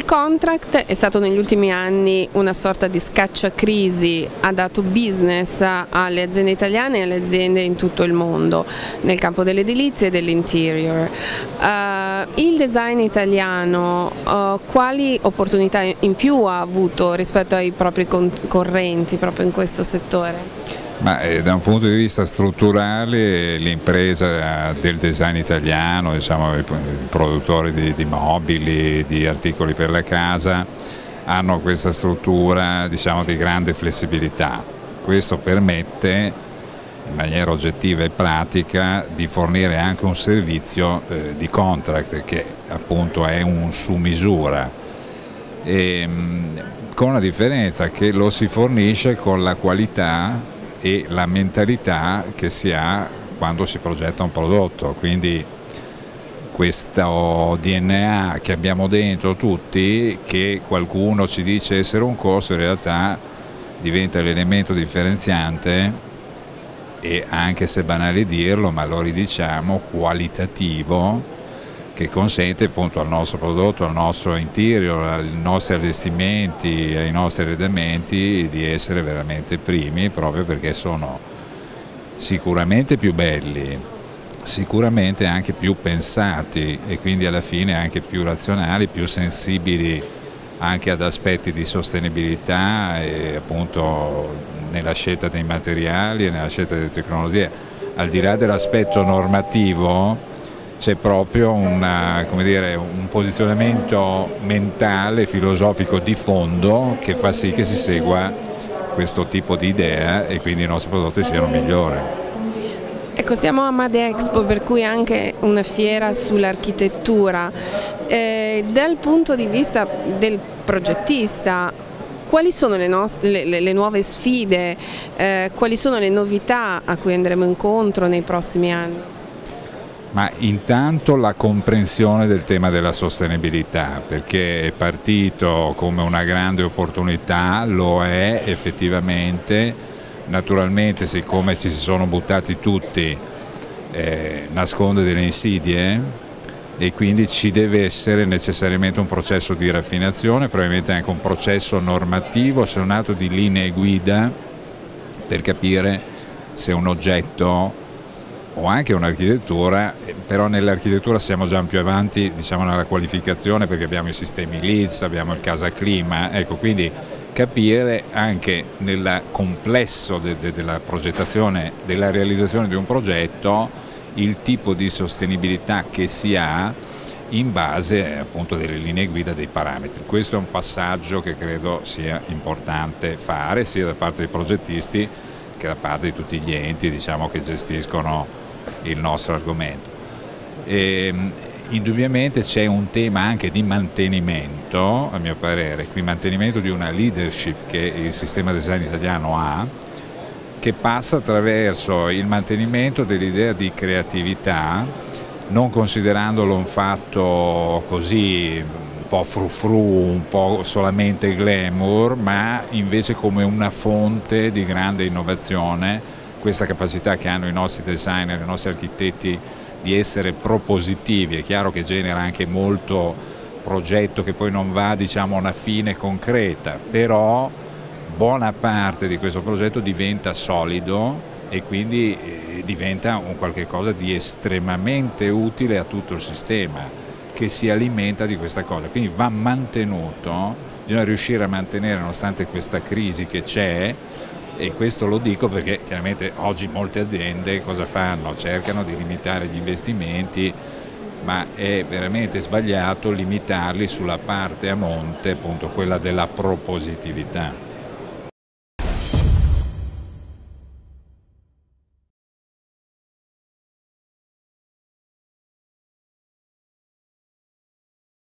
contract è stato negli ultimi anni una sorta di scacciacrisi, ha dato business alle aziende italiane e alle aziende in tutto il mondo, nel campo dell'edilizia e dell'interior. Il design italiano quali opportunità in più ha avuto rispetto ai propri concorrenti proprio in questo settore? Da un punto di vista strutturale l'impresa del design italiano, diciamo, i produttori di mobili, di articoli per la casa, hanno questa struttura, diciamo, di grande flessibilità. Questo permette in maniera oggettiva e pratica di fornire anche un servizio di contract che appunto è un su misura, con la differenza che lo si fornisce con la qualità e la mentalità che si ha quando si progetta un prodotto, quindi questo DNA che abbiamo dentro tutti, che qualcuno ci dice essere un costo, in realtà diventa l'elemento differenziante e, anche se banale dirlo, ma lo ridiciamo, qualitativo, che consente appunto al nostro prodotto, al nostro interior, ai nostri allestimenti, ai nostri arredamenti di essere veramente primi, proprio perché sono sicuramente più belli, sicuramente anche più pensati e quindi alla fine anche più razionali, più sensibili anche ad aspetti di sostenibilità e appunto nella scelta dei materiali e nella scelta delle tecnologie. Al di là dell'aspetto normativo c'è proprio come dire, un posizionamento mentale, filosofico di fondo che fa sì che si segua questo tipo di idea e quindi i nostri prodotti siano migliori. Ecco, siamo a Made Expo, per cui anche una fiera sull'architettura. Dal punto di vista del progettista, quali sono le nuove sfide, quali sono le novità a cui andremo incontro nei prossimi anni? Ma intanto la comprensione del tema della sostenibilità, perché è partito come una grande opportunità, lo è effettivamente, naturalmente siccome ci si sono buttati tutti, nasconde delle insidie e quindi ci deve essere necessariamente un processo di raffinazione, probabilmente anche un processo normativo, se non altro di linee guida per capire se un oggetto o anche un'architettura, però nell'architettura siamo già più avanti, diciamo, nella qualificazione, perché abbiamo i sistemi LEED, abbiamo il casa clima, ecco, quindi capire anche nel complesso della progettazione, della realizzazione di un progetto, il tipo di sostenibilità che si ha in base appunto delle linee guida, dei parametri. Questo è un passaggio che credo sia importante fare sia da parte dei progettisti che da parte di tutti gli enti, diciamo, che gestiscono il nostro argomento. Indubbiamente c'è un tema anche di mantenimento, a mio parere, qui mantenimento di una leadership che il sistema design italiano ha, che passa attraverso il mantenimento dell'idea di creatività, non considerandolo un fatto così un po' frufru, un po' solamente glamour, ma invece come una fonte di grande innovazione, questa capacità che hanno i nostri designer, i nostri architetti di essere propositivi. È chiaro che genera anche molto progetto che poi non va, diciamo, a una fine concreta, però buona parte di questo progetto diventa solido e quindi diventa un qualche cosa di estremamente utile a tutto il sistema che si alimenta di questa cosa, quindi va mantenuto, bisogna riuscire a mantenere nonostante questa crisi che c'è. E questo lo dico perché chiaramente oggi molte aziende cosa fanno? Cercano di limitare gli investimenti, ma è veramente sbagliato limitarli sulla parte a monte, appunto quella della propositività.